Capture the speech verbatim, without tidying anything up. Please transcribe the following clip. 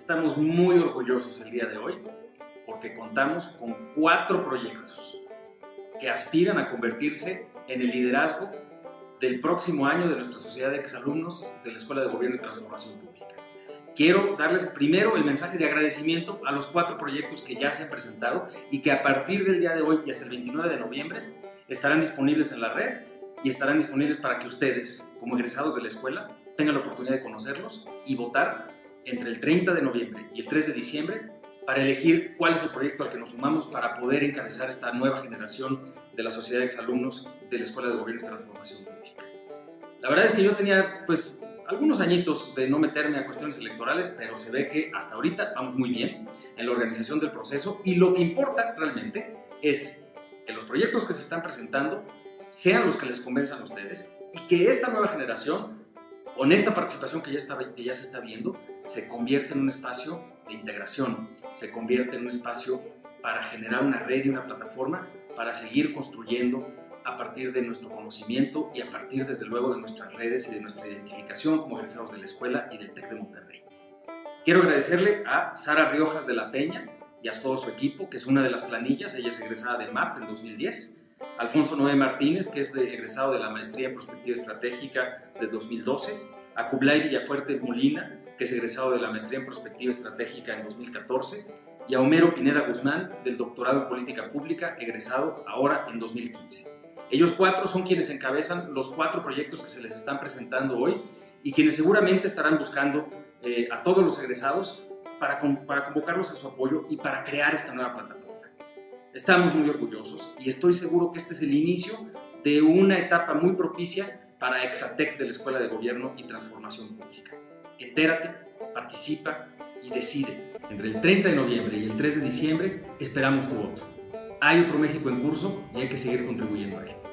Estamos muy orgullosos el día de hoy porque contamos con cuatro proyectos que aspiran a convertirse en el liderazgo del próximo año de nuestra sociedad de exalumnos de la Escuela de Gobierno y Transformación Pública. Quiero darles primero el mensaje de agradecimiento a los cuatro proyectos que ya se han presentado y que a partir del día de hoy y hasta el veintinueve de noviembre estarán disponibles en la red y estarán disponibles para que ustedes, como egresados de la escuela, tengan la oportunidad de conocerlos y votar entre el treinta de noviembre y el tres de diciembre para elegir cuál es el proyecto al que nos sumamos para poder encabezar esta nueva generación de la sociedad de exalumnos de la Escuela de Gobierno y Transformación Pública. La verdad es que yo tenía pues algunos añitos de no meterme a cuestiones electorales, pero se ve que hasta ahorita vamos muy bien en la organización del proceso y lo que importa realmente es que los proyectos que se están presentando sean los que les convenzan a ustedes y que esta nueva generación, con esta participación que ya, está, que ya se está viendo, se convierta en un espacio de integración, se convierte en un espacio para generar una red y una plataforma para seguir construyendo a partir de nuestro conocimiento y a partir, desde luego, de nuestras redes y de nuestra identificación como egresados de la escuela y del TEC de Monterrey. Quiero agradecerle a Sara Riojas de la Peña y a todo su equipo, que es una de las planillas, ella es egresada de M A P en dos mil diez, Alfonso Noé Martínez, que es de, egresado de la Maestría en Prospectiva Estratégica de dos mil doce, a Kublai Villafuerte Molina, que es egresado de la Maestría en Prospectiva Estratégica en dos mil catorce, y a Homero Pineda Guzmán, del Doctorado en Política Pública, egresado ahora en dos mil quince. Ellos cuatro son quienes encabezan los cuatro proyectos que se les están presentando hoy y quienes seguramente estarán buscando eh, a todos los egresados para, con, para convocarlos a su apoyo y para crear esta nueva plataforma. Estamos muy orgullosos y estoy seguro que este es el inicio de una etapa muy propicia para Exatec de la Escuela de Gobierno y Transformación Pública. Entérate, participa y decide. Entre el treinta de noviembre y el tres de diciembre esperamos tu voto. Hay otro México en curso y hay que seguir contribuyendo a él.